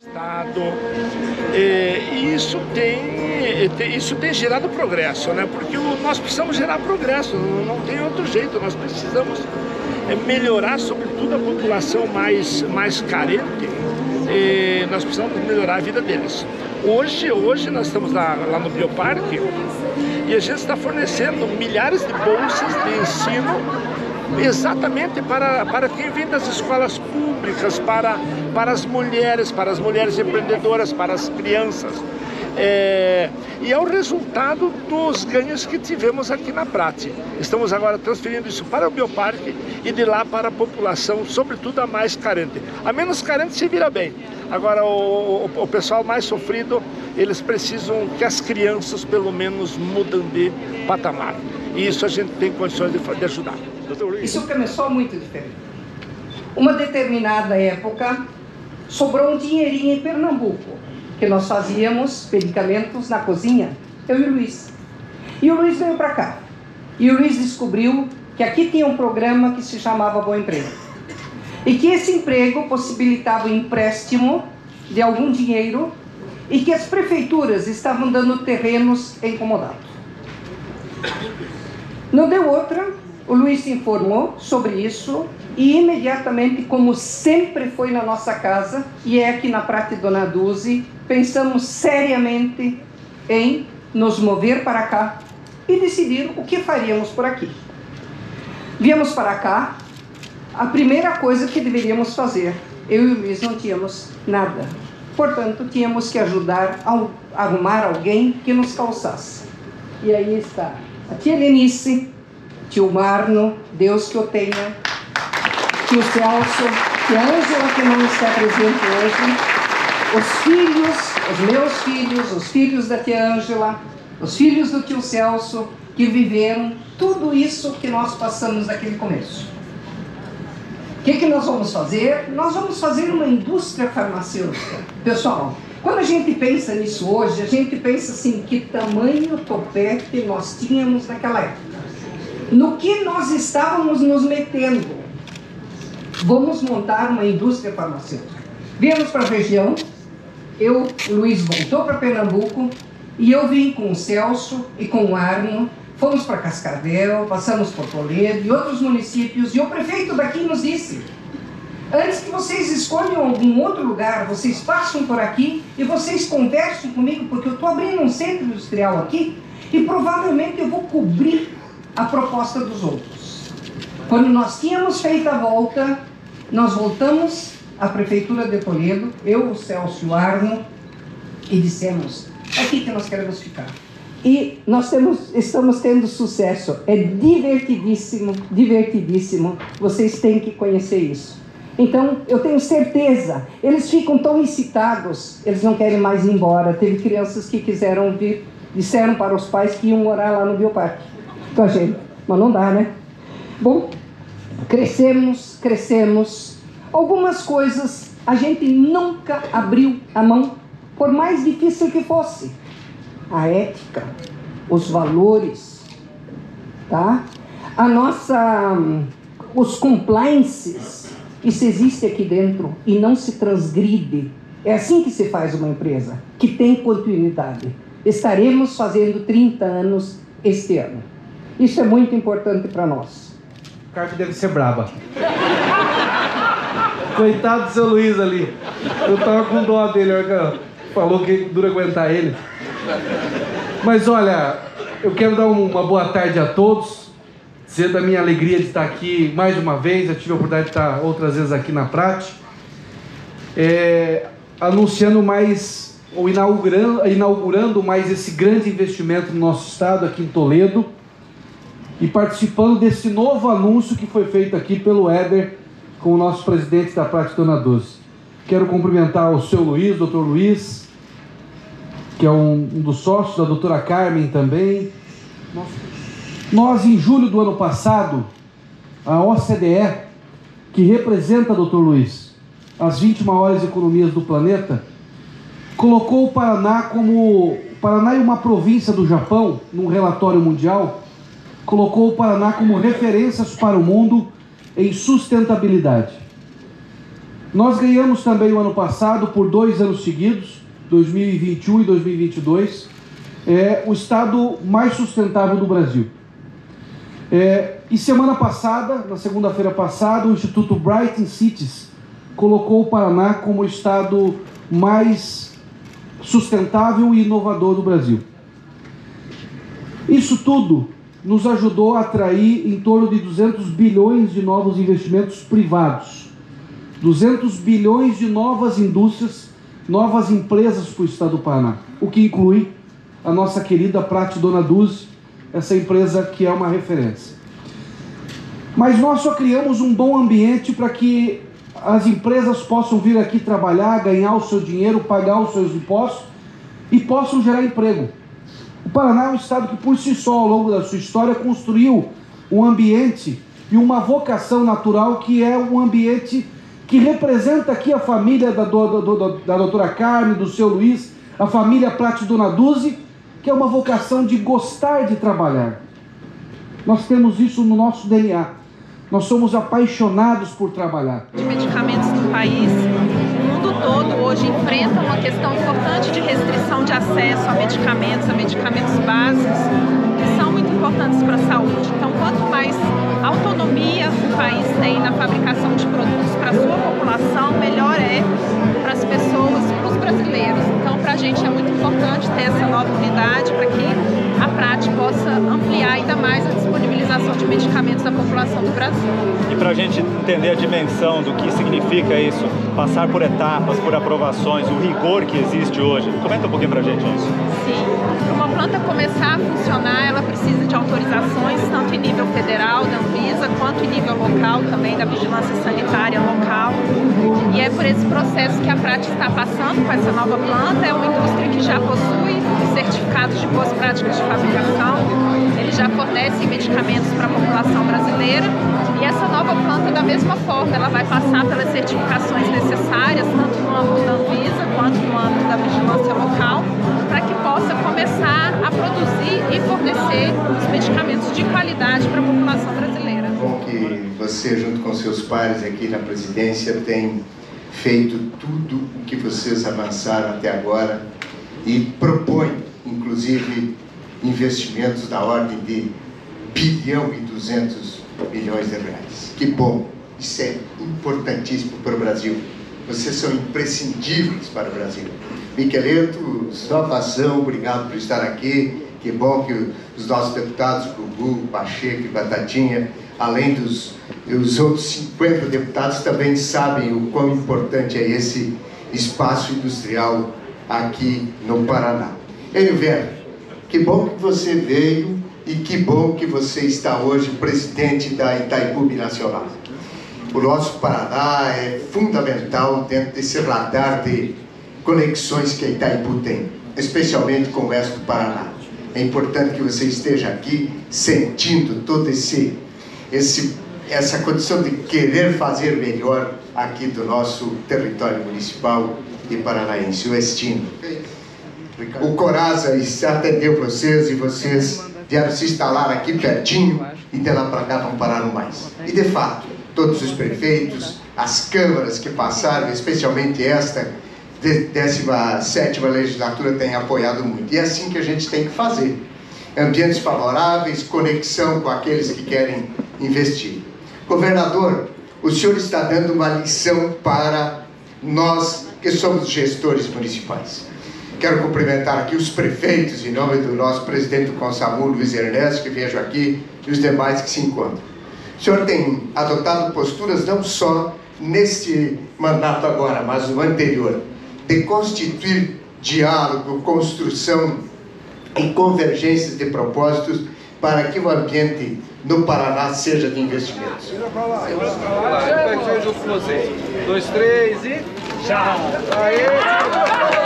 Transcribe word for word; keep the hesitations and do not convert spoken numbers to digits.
Estado, e isso tem, isso tem gerado progresso, né? Porque nós precisamos gerar progresso, não tem outro jeito, nós precisamos melhorar, sobretudo a população mais, mais carente, e nós precisamos melhorar a vida deles. Hoje, hoje nós estamos lá, lá no Bioparque e a gente está fornecendo milhares de bolsas de ensino exatamente para, para quem vem das escolas públicas, para, para as mulheres, para as mulheres empreendedoras, para as crianças. É, e é o resultado dos ganhos que tivemos aqui na Prate. Estamos agora transferindo isso para o Bioparque e de lá para a população, sobretudo a mais carente. A menos carente se vira bem. Agora, o, o, o pessoal mais sofrido, eles precisam que as crianças, pelo menos, mudem de patamar. E isso a gente tem condições de, de ajudar. Isso começou muito diferente. Uma determinada época, sobrou um dinheirinho em Pernambuco, que nós fazíamos medicamentos na cozinha, eu e o Luiz. E o Luiz veio para cá. E o Luiz descobriu que aqui tinha um programa que se chamava Bom Emprego. E que esse emprego possibilitava o empréstimo de algum dinheiro e que as prefeituras estavam dando terrenos em comodato. Não deu outra. O Luiz se informou sobre isso e imediatamente, como sempre foi na nossa casa, e é aqui na Prate Dona Dulce, pensamos seriamente em nos mover para cá e decidir o que faríamos por aqui. Viemos para cá, a primeira coisa que deveríamos fazer, eu e o Luiz não tínhamos nada. Portanto, tínhamos que ajudar a arrumar alguém que nos calçasse. E aí está a tia Lenice, tio Marno, Deus que o tenha, tio Celso, tia Ângela, que não está presente hoje, os filhos, os meus filhos, os filhos da tia Ângela, os filhos do tio Celso, que viveram tudo isso que nós passamos naquele começo. O que, que nós vamos fazer? Nós vamos fazer uma indústria farmacêutica. Pessoal, quando a gente pensa nisso hoje, a gente pensa assim, que tamanho topete nós tínhamos naquela época. No que nós estávamos nos metendo? Vamos montar uma indústria farmacêutica. Viemos para a região, eu, o Luiz voltou para Pernambuco, e eu vim com o Celso e com o Arno, fomos para Cascavel, passamos por Toledo e outros municípios, e o prefeito daqui nos disse, antes que vocês escolham algum outro lugar, vocês passam por aqui e vocês conversam comigo, porque eu estou abrindo um centro industrial aqui, e provavelmente eu vou cobrir a proposta dos outros. Quando nós tínhamos feito a volta, nós voltamos à Prefeitura de Toledo, eu, o Celso e o Arno, e dissemos, é aqui que nós queremos ficar. E nós temos, estamos tendo sucesso, é divertidíssimo, divertidíssimo, vocês têm que conhecer isso. Então, eu tenho certeza, eles ficam tão excitados, eles não querem mais ir embora. Teve crianças que quiseram vir, disseram para os pais que iam morar lá no Bioparque com a gente, mas não dá, né? Bom, crescemos, crescemos. Algumas coisas a gente nunca abriu a mão, por mais difícil que fosse. A ética, os valores, tá? A nossa, os compliances, isso existe aqui dentro e não se transgride. É assim que se faz uma empresa, que tem continuidade. Estaremos fazendo trinta anos este ano. Isso é muito importante para nós. O Carpe deve ser braba. Coitado do seu Luiz ali. Eu tava com dó dele, falou que dura aguentar ele. Mas olha, eu quero dar uma boa tarde a todos, dizer da minha alegria de estar aqui mais uma vez. Eu tive a oportunidade de estar outras vezes aqui na Prate, é, anunciando mais, ou inaugurando, inaugurando mais esse grande investimento no nosso estado, aqui em Toledo, e participando desse novo anúncio que foi feito aqui pelo Éder, com o nosso presidente da Prate Dona Dulce. Quero cumprimentar o seu Luiz, doutor Luiz, que é um, um dos sócios, da doutora Carmen também. Nós, em julho do ano passado, a O C D E, que representa, doutor Luiz, as vinte maiores economias do planeta, colocou o Paraná como... O Paraná é uma província do Japão, num relatório mundial, colocou o Paraná como referências para o mundo em sustentabilidade. Nós ganhamos também o ano passado, por dois anos seguidos, dois mil e vinte e um e dois mil e vinte e dois, é, o estado mais sustentável do Brasil. É, e semana passada, na segunda-feira passada, o Instituto Brighton Cities colocou o Paraná como o estado mais sustentável e inovador do Brasil. Isso tudo nos ajudou a atrair em torno de duzentos bilhões de novos investimentos privados, duzentos bilhões de novas indústrias, novas empresas para o estado do Paraná, o que inclui a nossa querida Prate Dona Dulce, essa empresa que é uma referência. Mas nós só criamos um bom ambiente para que as empresas possam vir aqui trabalhar, ganhar o seu dinheiro, pagar os seus impostos e possam gerar emprego. O Paraná é um estado que por si só, ao longo da sua história, construiu um ambiente e uma vocação natural que é um ambiente que representa aqui a família da, do, do, do, da doutora Carmen, do seu Luiz, a família Prate Dona Dulce, que é uma vocação de gostar de trabalhar. Nós temos isso no nosso D N A. Nós somos apaixonados por trabalhar. De medicamentos no país, o mundo todo hoje enfrenta uma questão importante de restrição de acesso a medicamentos, a medicamentos básicos, que são muito importantes para a saúde. Então, quanto mais autonomia o país tem na fabricação de produtos para a sua população, melhor é para as pessoas, para os brasileiros. Então, para a gente é muito importante ter essa nova unidade para que a Prate possa ampliar ainda mais a disponibilização de medicamentos da população do Brasil. E para a gente entender a dimensão do que significa isso, passar por etapas, por aprovações, o rigor que existe hoje, comenta um pouquinho para a gente isso. Sim, para uma planta começar a funcionar, ela precisa de autorizações, tanto em nível federal, da Anvisa, quanto em nível local, também da Vigilância Sanitária local. E é por esse processo que a Prate está passando com essa nova planta. É uma indústria que já possui certificados de boas práticas de fabricação, ele já fornece medicamentos para a população brasileira, e essa nova planta, da mesma forma, ela vai passar pelas certificações necessárias, tanto no âmbito da Anvisa quanto no âmbito da vigilância local, para que possa começar a produzir e fornecer os medicamentos de qualidade para a população brasileira. Bom que você, junto com seus pares aqui na presidência, tem feito tudo o que vocês avançaram até agora e propõe, inclusive, investimentos da ordem de bilhão e duzentos milhões de reais. Que bom! Isso é importantíssimo para o Brasil. Vocês são imprescindíveis para o Brasil. Miqueleto, salvação, obrigado por estar aqui. Que bom que os nossos deputados, Gugu, Pacheco e Batatinha, além dos, dos outros cinquenta deputados, também sabem o quão importante é esse espaço industrial aqui no Paraná. Enio Vera, que bom que você veio e que bom que você está hoje presidente da Itaipu Binacional. O nosso Paraná é fundamental dentro desse radar de conexões que a Itaipu tem, especialmente com o oeste do Paraná. É importante que você esteja aqui sentindo todo esse, esse essa condição de querer fazer melhor aqui do nosso território municipal e paranaense, o Estino. O Coraza atendeu vocês e vocês vieram se instalar aqui pertinho e de lá para cá não pararam mais. E de fato, todos os prefeitos, as câmaras que passaram, especialmente esta, décima sétima legislatura, têm apoiado muito. E é assim que a gente tem que fazer. Ambientes favoráveis, conexão com aqueles que querem investir. Governador, o senhor está dando uma lição para nós que somos gestores municipais. Quero cumprimentar aqui os prefeitos, em nome do nosso presidente do Consamu, Luiz Ernesto, que vejo aqui, e os demais que se encontram. O senhor tem adotado posturas não só neste mandato agora, mas no anterior, de constituir diálogo, construção e convergências de propósitos para que o ambiente no Paraná seja de investimentos. Dois, três e... Tchau! Aê!